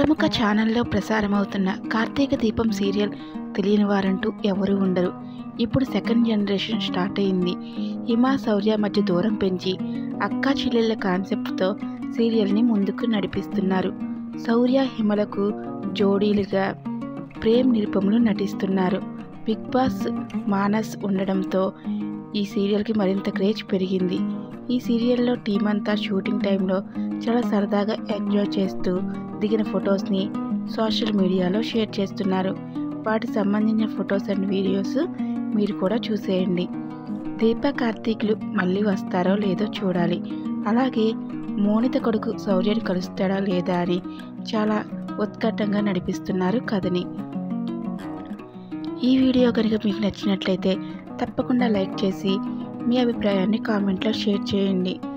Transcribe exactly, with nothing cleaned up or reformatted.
ప్రముఖ ఛానల్లో ప్రసారమవుతున్న కార్తీక దీపం సీరియల్ తెలియని వారంటూ ఎవరూ ఉండరు. ఇప్పుడు సెకండ్ జనరేషన్ స్టార్ట్ అయింది. హిమ శౌర్య మధ్య దూరం పెంచి అక్కా చెల్లెళ్ళ కాన్సెప్ట్తో సీరియల్ని ముందుకు నడిపిస్తున్నారు. శౌర్య హిమలకు జోడీలుగా ప్రేమ్ నిరుపములు నటిస్తున్నారు. బిగ్ బాస్ మానస్ ఉండడంతో ఈ సీరియల్కి మరింత క్రేజ్ పెరిగింది. ఈ సీరియల్లో టీం అంతా షూటింగ్ టైంలో చాలా సరదాగా ఎంజాయ్ చేస్తూ దిగిన ఫొటోస్ని సోషల్ మీడియాలో షేర్ చేస్తున్నారు. వాటికి సంబంధించిన ఫొటోస్ అండ్ వీడియోస్ మీరు కూడా చూసేయండి. దీప కార్తీక్లు మళ్ళీ వస్తారో లేదో చూడాలి. అలాగే మోనిత కొడుకు శౌర్యని కలుస్తాడా లేదా అని చాలా ఉత్కంఠంగా నడిపిస్తున్నారు కథని. ఈ వీడియో కనుక మీకు నచ్చినట్లయితే తప్పకుండా లైక్ చేసి మీ అభిప్రాయాన్ని కామెంట్లో షేర్ చేయండి.